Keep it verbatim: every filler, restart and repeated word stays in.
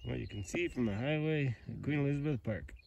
what you can see from the highway at Queen Elizabeth Park.